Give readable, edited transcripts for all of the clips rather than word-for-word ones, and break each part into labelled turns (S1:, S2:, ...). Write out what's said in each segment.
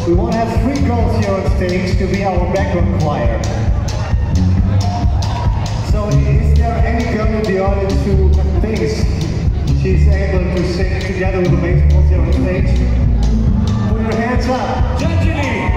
S1: we want to have 3 girls here on stage to be our background choir. So is there any girl in the audience who thinks she's able to sing together with the bass balls here on stage? Put your hands up.
S2: Gently.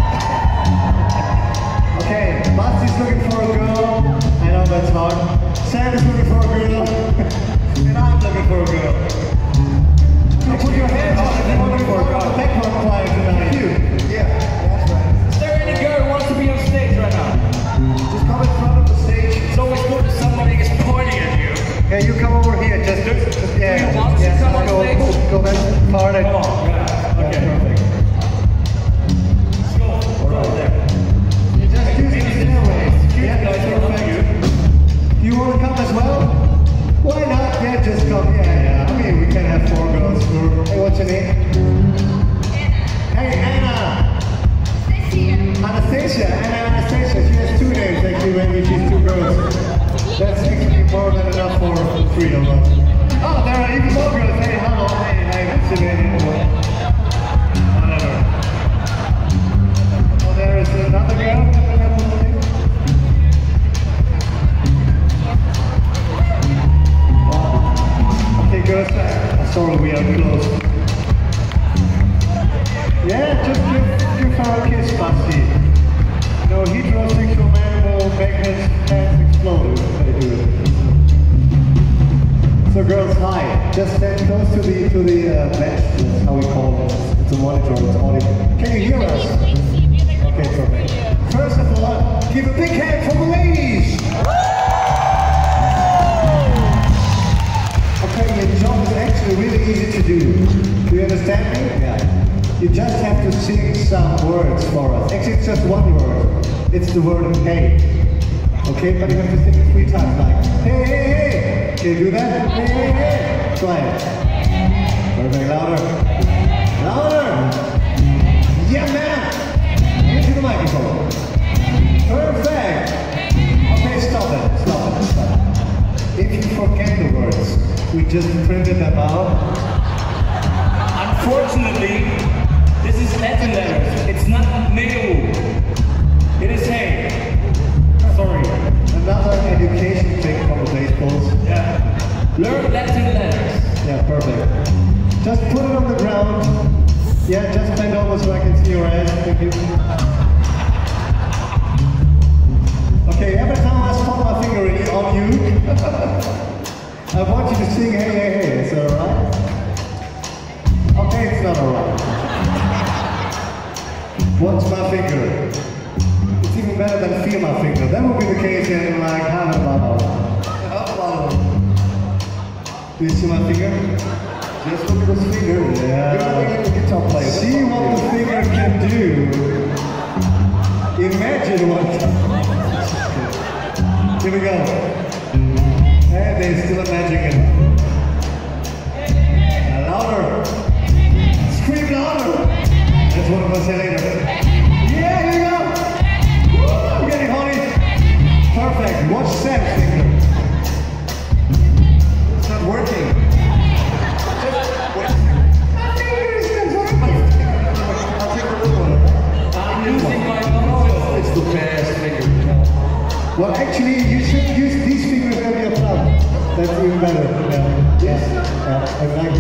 S1: Okay, Basti's looking for a girl. I know that's hard. Sam is looking for a girl. And I'm looking for a girl. So put your hands up if you're looking for a girl. Background choir tonight. You. Yeah, that's right.
S2: Is there any girl who wants to be on stage right now?
S1: Just come in front of the stage.
S2: It's always good if somebody is pointing at you.
S1: Yeah, you come over here. Just yeah.
S2: Do you want to come on stage?
S1: Go that far.
S2: Oh, yeah. Okay, perfect. Let's go. Go there.
S1: You just use the stairways. Yeah, that's perfect. You want to come as well? Why not? Yeah, just come. Yeah. I mean, we can have 4 girls. Hey, what's your name? Hey, Anna. Anastasia. Anastasia. She has 2 names actually. Maybe she's 2 girls. That's actually more than enough for 3 of us. Oh, there are even more girls. Hey, hello. Hey, what's your name? Whatever. Oh, there is another girl. Okay, girls. Sorry, we are close. Yeah, just give her a kiss, Basti. No heterosexual man will make his hands explode if they do it. So girls, hi. Just stand close to the bench. That's how we call it. It's a monitor. It's audio. Can you hear us? Okay, perfect. First of all, give a big hand for the ladies. Okay, your job is actually really easy to do. Do you understand me? Yeah. You just have to sing some words for us. Actually, it's just 1 word. It's the word hey. Okay, but you have to sing it 3 times, like hey, hey, hey. Can you do that? Hey, hey, hey. Try it. Perfect. Louder. Louder. Yeah, man. Into the microphone. Perfect. Okay, stop it. Stop it. Stop it. If you forget the words, we just printed them out.
S2: Unfortunately, this is Latin letters. It's not meu. It is hey. Sorry.
S1: Another education thing from the baseballs.
S2: Yeah. Learn Latin letters.
S1: Yeah, perfect. Just put it on the ground. Yeah, just bend over so I can see your ass. Thank you. Okay, every time I put my finger on you, I want you to sing hey, hey, hey. Is that alright? Okay, it's not alright. Watch my finger. It's even better than feel my finger. That would be the case in like have a bubble. Do you see my finger? Just look at this finger. Yeah. You're the guitar player. See what the finger can do. Imagine what. Here we go. Hey, they're still imagining it. Louder. Scream louder. That's what I'm gonna say later. Yeah, here we go. Woo, get it, honey. Perfect. Watch Sam's finger. It's not working. My finger is not working. I'll take the little one.
S2: I'm using my nose.
S1: It's the best finger. Well, actually, you should use these fingers as your thumb. That's even better. Yeah. Yes. Yeah. And like,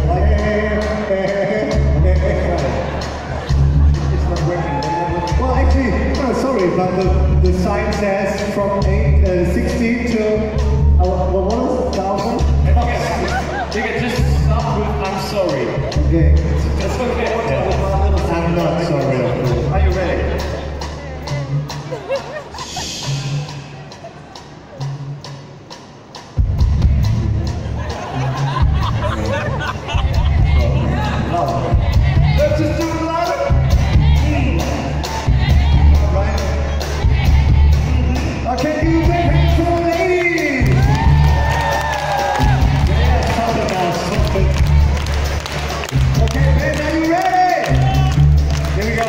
S1: it's not working. Well, actually, oh, sorry, but the sign says from 16 to what was it? 1,000?
S2: You can just stop with I'm sorry.
S1: Okay.
S2: That's okay.
S1: Yeah. I'm not sorry. Are you ready? Let's just do it louder. Right? Okay, give me big hands for the ladies. Yeah, talk about something. Okay, man, are you ready? Here we go.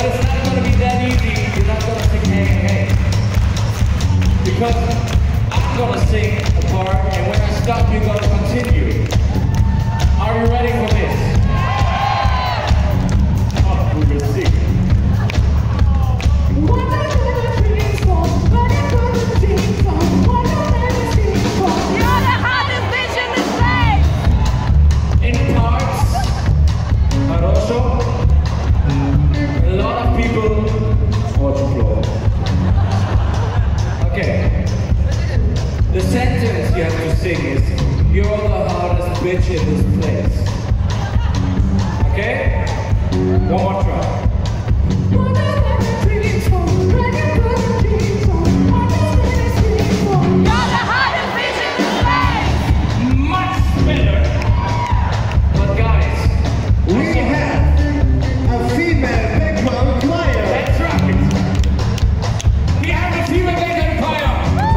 S2: But it's not gonna be that easy. You're not gonna sing hey, hey. Because I'm gonna sing a part, and when I stop, you're gonna continue. Are you ready for this? Oh, we will see. In parts, but also a lot of people watch applause. Okay. The sentence you have to sing is, you're the hardest bitch in this place. Okay? One more try. You're the hardest bitch in this place! Much better! But guys,
S1: We have a female background choir.
S2: that's right! We have a female bacon choir!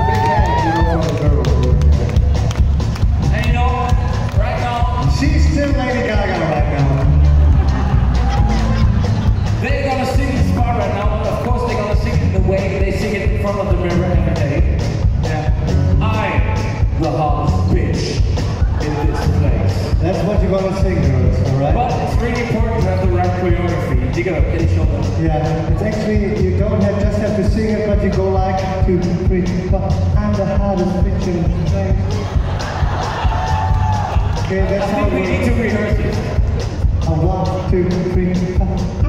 S2: And you know, right now,
S1: She's still Lady Gaga right now.
S2: they're gonna sing this part right now, but of course they're gonna sing it the way they sing it in front of the mirror every day. Yeah. I'm the hardest bitch in this place.
S1: That's what you're gonna sing, girls, alright?
S2: But it's really important to have the right choreography. Dig up, get it shoulder.
S1: Yeah, it's actually, you don't just have to sing it, but you go like 2, 3, 4. I'm the hardest bitch in the place. Okay,
S2: I
S1: that's how
S2: think we need to rehearse it.
S1: 1, 2, 3, 4.